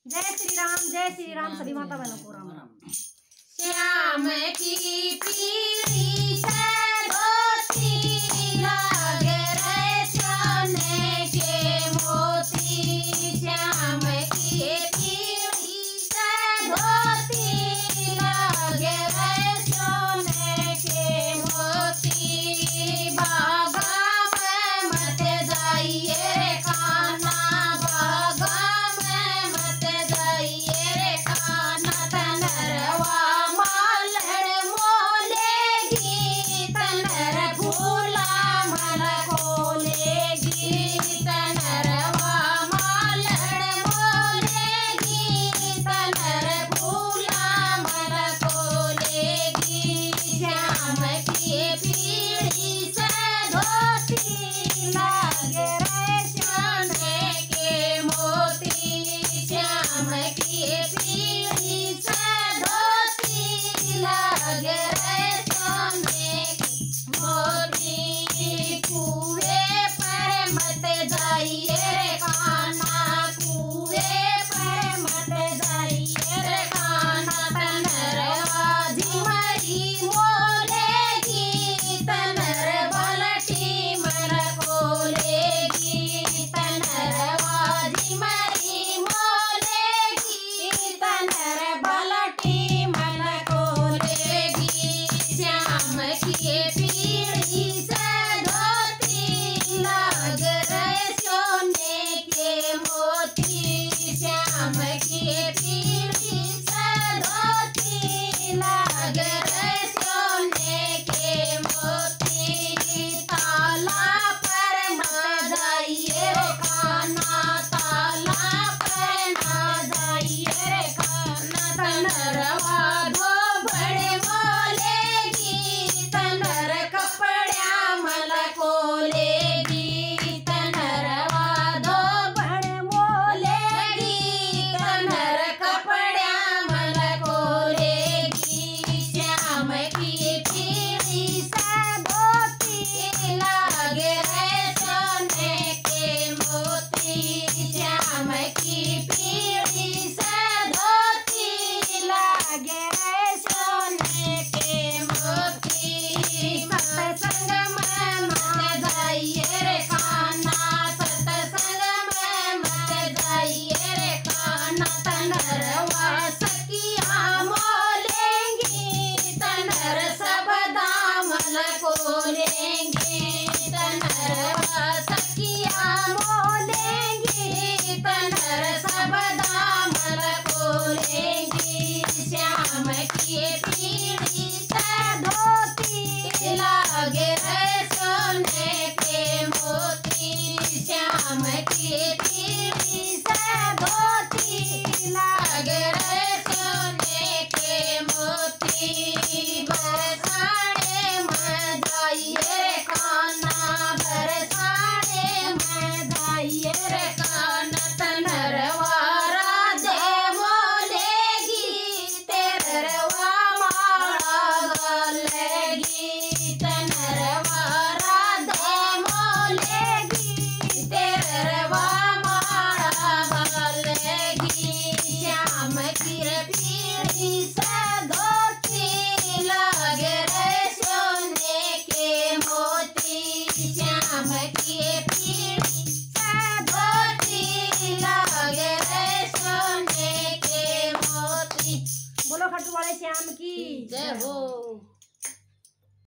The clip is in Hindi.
जय श्री राम सभी माता बहनों को राम राम। श्याम की पीली से धोती लागे रे सोने के मोती। श्याम की पीली से धोती लागे रे सोने के मोती। बागा में मत जाइए रे कान्हा, बागा में मत जाइए रे कान्हा। तनरवा बोलो खट्टू वाले श्याम की जय हो।